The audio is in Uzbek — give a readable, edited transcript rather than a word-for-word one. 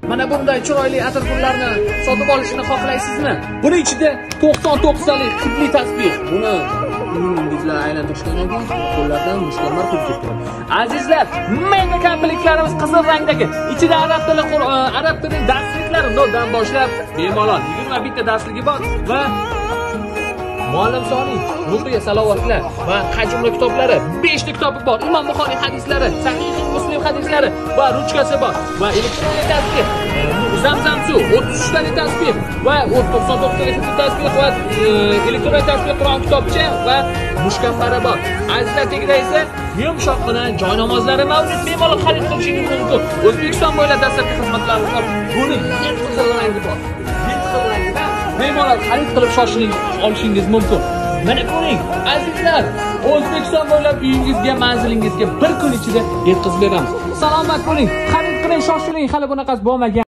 Mana bunday chiroyli atirgullarni sotib olishni xohlaysizmi? Buning ichida 99 talik hidli tasbih. Buni uyingizga aylantirishdan keyin qo'llardan mushkamlar qo'yib ketadi. Azizlar, mega komplektlarimiz qizil rangdagi, ichida arab tili darsliklaridan boshlab bemalol 21 ta darsligi bor va Muallim Soniy, Ruqiya Salovatlar va Qajumla kitoblari 5 ta kitobi bor. Imom Buxoriy hadislari, Sahih Muslim hadislari va ruchkasi bor. Va elektron tasbih, Zamzam suv 33 ta tasbih va 99 ta tasbih va elektron tasbih Qur'on kitobcha va mushkamlari bor. Azizlar, tagida esa yumshoqqina joy namozlari mavjud. Bemalol xarid qilishingiz mumkin. O'zbekiston bo'ylab dastlabki xizmatlarimiz bor. Buni 7 xil rangi bor. 7 xil rangda bemalol xarid qilib olishingiz mumkin. Mana ko'ring, azizlar, O'zbekiston bo'ylab uyingizga, manzilingizga bir kun ichida yetkazib beramiz. Salomat bo'ling, xarid qiling, shoshiling, hali bunaqasi bo'lmagan.